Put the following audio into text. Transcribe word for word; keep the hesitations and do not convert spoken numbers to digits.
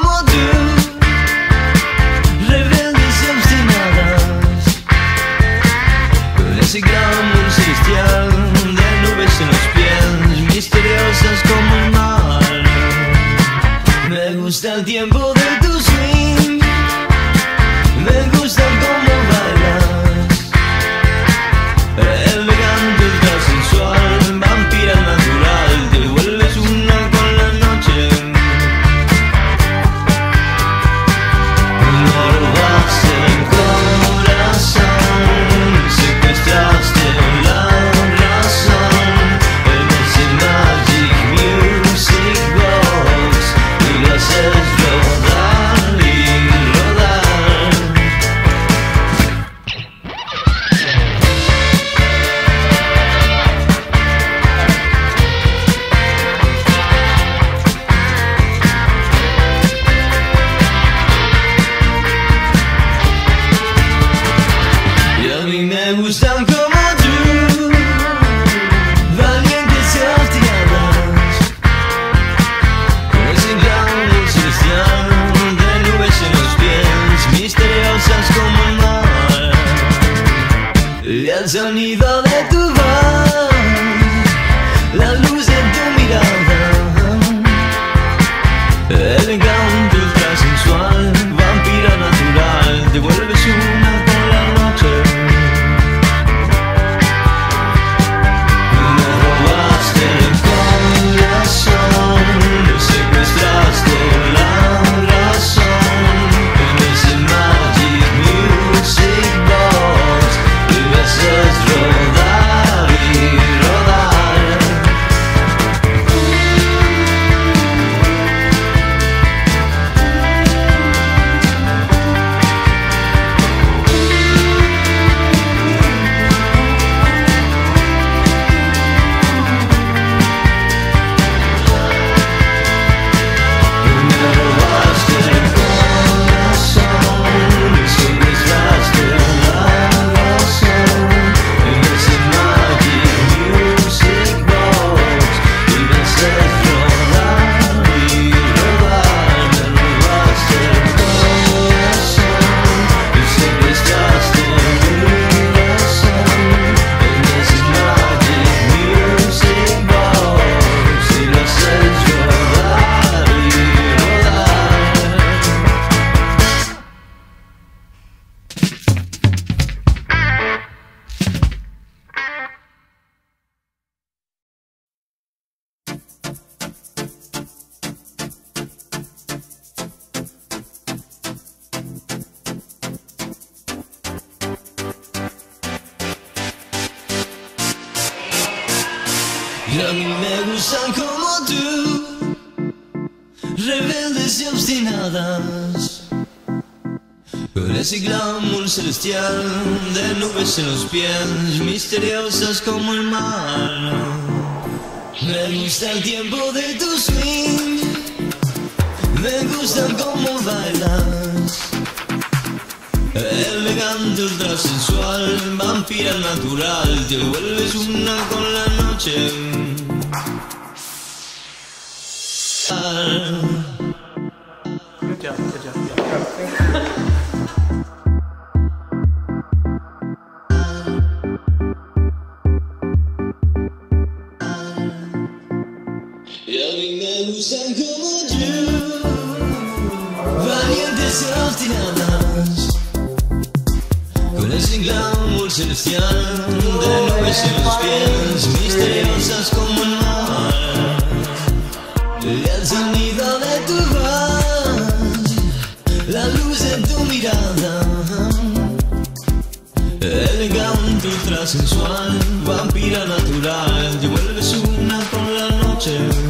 como tú, rebeldes y obstinadas, con ese glamour celestial de nubes en los pies, misteriosas como el mar. Me gusta el tiempo de tu swing, me gusta cómo bailas, elegante, ultra sensual, vampira natural, te vuelves una con la noche. Me robaste el corazón, secuestraste la razón, en ese Magic Music Box, y lo haces rodar y rodar. Y a mí me gustan como tú, valientes y obstinadas, con ese glamour celestial de nubes en los pies, misteriosas como el mar. Y el sonido de tu voz, la luz de tu mirada, elegante, ultra sensual, vampira natural, te vuelves una con la noche. Me robaste el corazón, me secuestraste la razón, en ese Magic Music Box, y me haces rodar y rodar. Me robaste el corazón, me secuestraste la razón, en ese Magic Music Box, y me haces rodar y rodar. Me robaste el corazón, me secuestraste mi razón, en ese Magic Music Box, y lo haces rodar y rodar. Y a mí me gustan como tú, rebeldes y obstinadas, con ese glamour celestial de nubes en los pies, misteriosas como el mar. Me gusta el tiempo de tu swing, me gusta cómo bailas, elegante, ultra sensual, vampira natural, te vuelves una con la noche. Good job, good job, good job. Y a mí me gustan como tú, valientes y obstinadas, con ese glamour celestial de nubes en los pies, misteriosas como el mar. Y el sonido de tu voz, la luz de tu mirada, elegante, ultra sensual, vampira natural, te vuelves una con la noche.